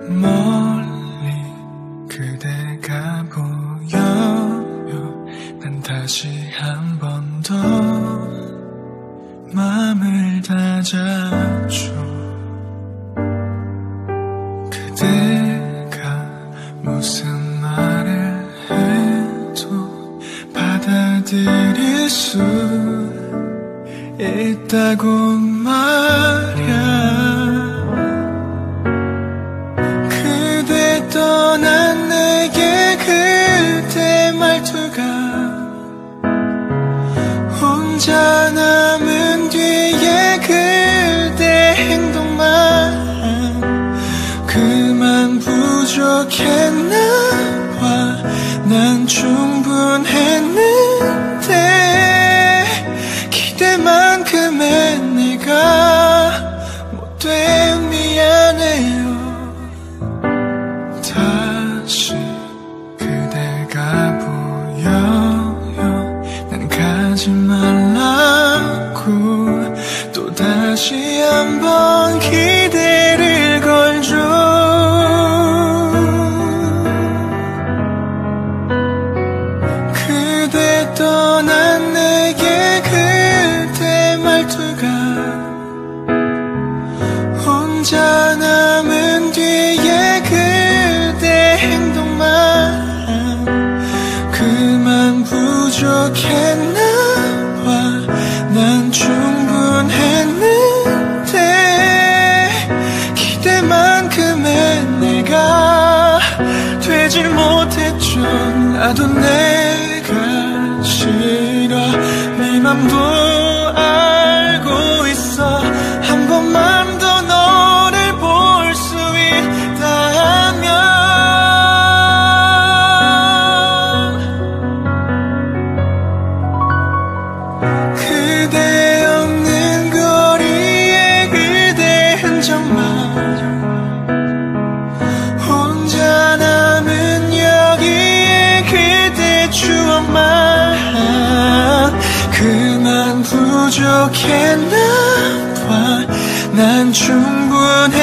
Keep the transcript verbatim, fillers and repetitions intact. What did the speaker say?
멀리 그대가 보여요. 난 다시 한 번 더 마음을 다잡죠. 그대가 무슨 말을 해도 받아들일 수 있다고 말야. 그대 떠난 내게 그대 말투가 혼자 남은 뒤에 그대 행동만 그만 부족했나 봐. 난 충분했는데 기대만큼의 내가 못돼 미안해요. 다시 그대가 보여요. 난 가지 말라고 또다시 한번 기대를 걸죠. 그대 떠난 내게 그대 말투가 혼자 남은 뒤에 그대 행동만 그만 부족했나 봐. 난 충분했는데 기대만큼의 내가 되질 못했죠. 나도 내가 싫어 네 맘도 알고 있어. 한 번만 더 너를 볼 수 있다면 그대 없는 거리에 그대 흔적만 혼자 남은 여기에 그대 추억만 그만 부족했나 봐. 난 충분해